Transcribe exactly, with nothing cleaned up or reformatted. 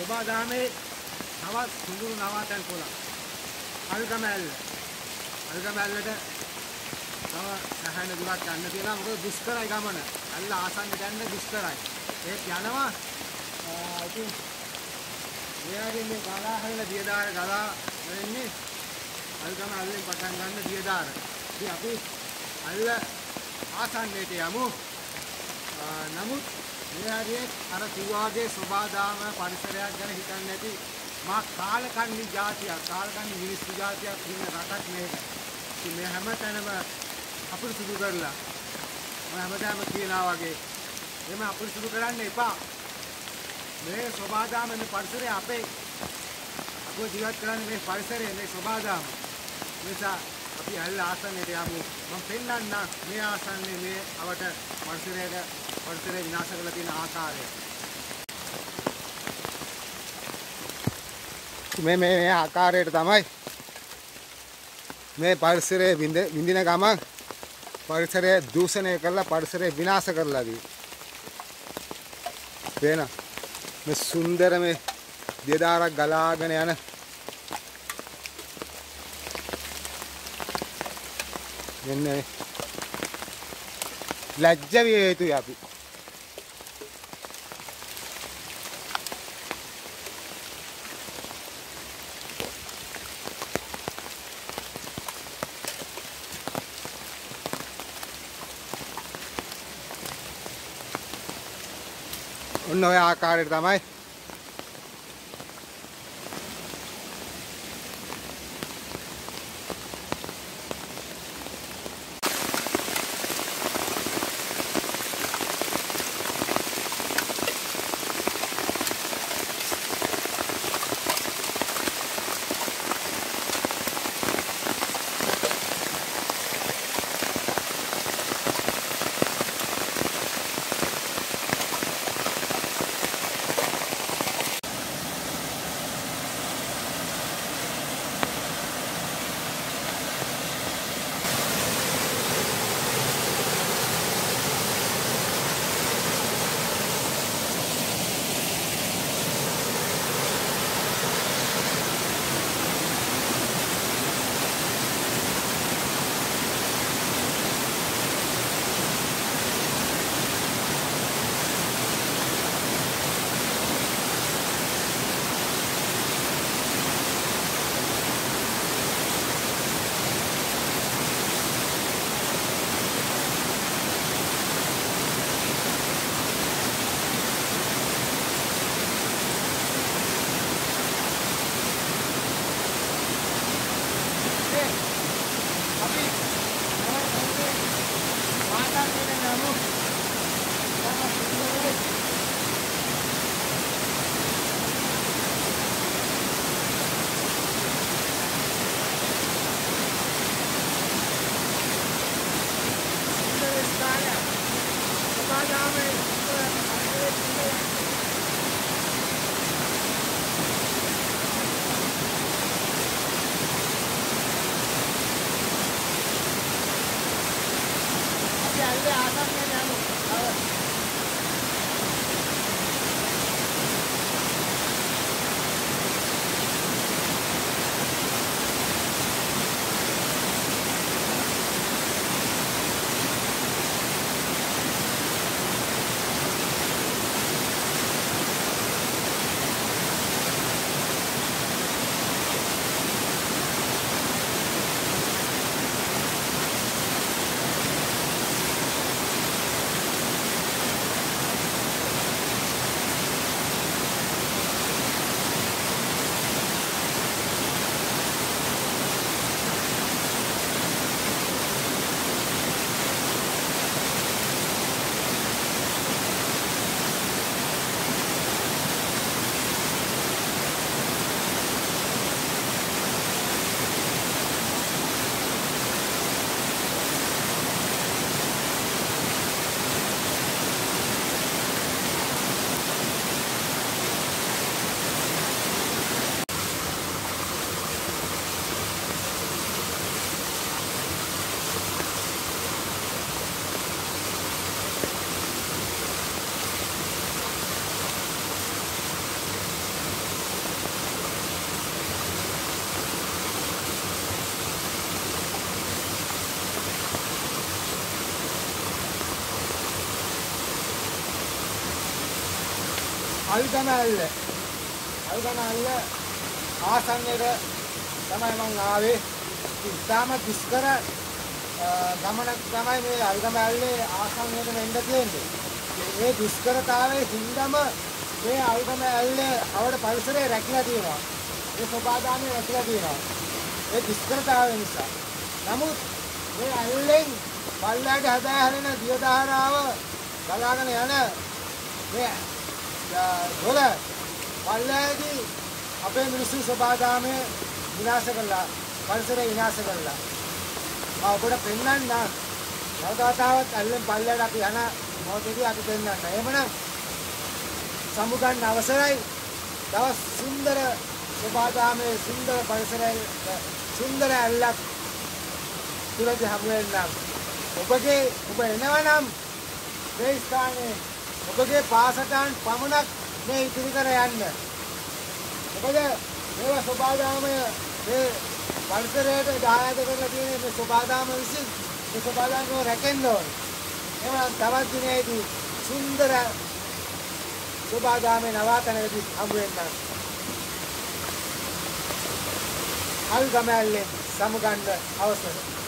සෝබාදාමේ තවත් සුඳුරු නවාතැන් පොළ අල්ගමැල්ල අල්ගමැල්ලට තව සැහැණ දුරක් යන්න තියෙනවා. මොකද දුෂ්කරයි ගමන. අල්ල ආසන්නට යන්න දුෂ්කරයි. ඒත් යනවා. ඉතින් මෙයාගේ මේ ගලා හැරලා දියදාර ගලා වෙන්නේ අල්ගමැල්ලෙන් පටන් ගන්න දියදාර. ඉතින් අපි අල්ල ආසන්නයට යමු. නමුත් මේ හරියේ අර කිව්වාගේ සෝබාදාම පරිසරයක් ගැන හිතන්නේ නැති මා කාලකන්ණි జాතියක් කාලකන්ණි මිනිස්සු జాතියක් ඉන්න රටක් මේක. ඉතින් මේ හැමතැනම අපිරිසුදු කරලා මම හැමදාම කියනවා වගේ එම අපිරිසුදු කරන්න එපා. මේ සෝබාදාම මේ පරිසරය අපේ අපෝ ජීවත් කරන්නේ මේ පරිසරයේ මේ සෝබාදාම. නිසා අපි අල්ල ආසන්නයට යමු. මම පෙන්නන්න මේ ආසන්නේ මේ අවට පරිසරයට පරිසරය විනාශ කරලා තියෙන ආකාරය. මේ මේ මේ ආකාරයට තමයි මේ පරිසරයේ විඳින ගමන් පරිසරය දූෂණය කරලා පරිසරය විනාශ කරලා දී. වෙන මේ සුන්දර මේ දියදාරක් ගලාගෙන යන මෙන්න ලැජ්ජ විය යුතුයි අපි. ඔන්න ඔය ආකාරයට තමයි අල්ගමැල්ල අල්ගමැල්ල ආසන්නයේ තමයි මම ආවේ. ඉතාම දුෂ්කර ගමනක් තමයි මේ අල්ගමැල්ලේ ආසන්නයට වෙන්න තියෙන්නේ. මේ දුෂ්කරතාවයේ හින්දාම මේ අල්ගමැල්ලේ අවඩ පරිසරය රැකිලා තියෙනවා. ඒ සබාදාමේ රැකිලා තියෙනවා. ඒ දුෂ්කරතාවය නිසා. නමුත් මේ අල්ලෙන් පල්ලයට හදා හැරෙන දිය දහරාව ගලාගෙන යන මේ දොළ පල්ලයේදී අපේ මිනිස්සු සබාදාමේ විනාශ කළා. පරිසරය විනාශ කළා. මම ඔබට පෙන්වන්න නවතාවතාවත් අල්ලෙන් පල්ලයට අපි යන මොහොතේදී අපි පෙන්වන්න. එහෙමනම් සමුගන්න අවසරයි. දවස් සුන්දර සබාදාමේ සුන්දර පරිසරයේ සුන්දර අල්ලක් තුලදී හමු වෙන්නම්. ඔබගේ ඔබ එනවනම් මේ ස්ථානයේ ඔබගේ පාසටහන් පමණක් මේ ඉදිරි කර යන්න. මොකද මේවා සබාදාමයේ මේ පරිසරයට දායාද කරලා තියෙන මේ සබාදාම විසින් මේ සබාදාම රැකෙන්න ඕනේ. එහෙනම් තවත් දිනේදී සුන්දර සබාදාමේ නවාතනයේදී හමු වෙන්නම්. අල්ගමැල්ලේ සමුගන්න අවසර.